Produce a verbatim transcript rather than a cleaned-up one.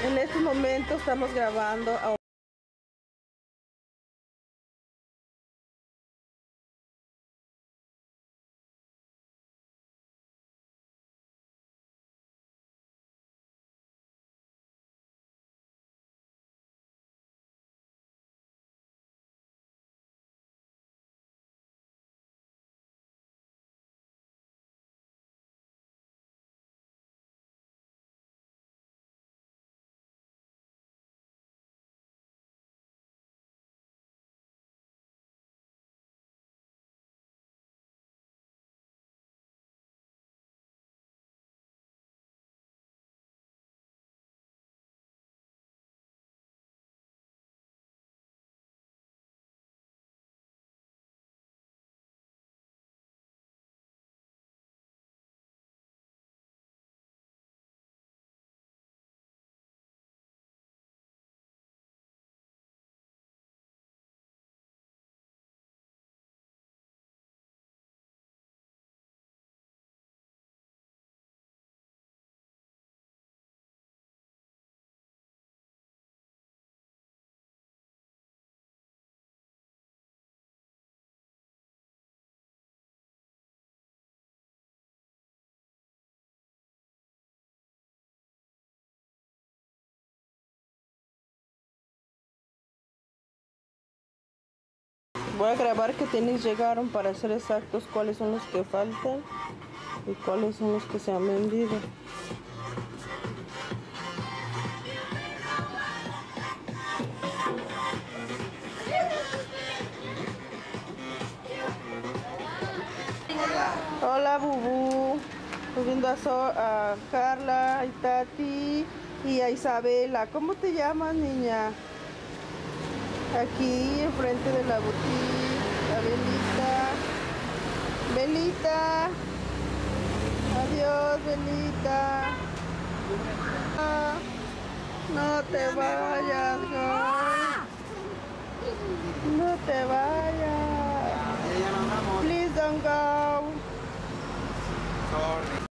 En este momento estamos grabando a voy a grabar que tenis llegaron para ser exactos cuáles son los que faltan y cuáles son los que se han vendido. Hola, Bubu. Estoy viendo a, so a Carla, a Tati y a Isabela. ¿Cómo te llamas, niña? Aquí enfrente de la boutique, la Belita. Belita. Adiós, Belita. Ah, no te vayas, girl. No te vayas. Please don't go. Sorry.